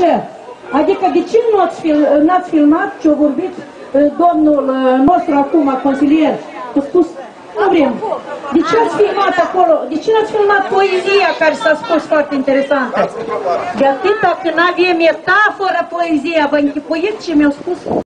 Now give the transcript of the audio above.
Ce? Adică de ce n-ați filmat ce-a vorbit domnul nostru acum, consilier? A spus, nu vrem. De ce ați filmat acolo? De ce n-ați filmat poezia care s-a spus foarte interesantă? De atâta când avem metaforă poezia, vă închipuiți ce mi-au spus?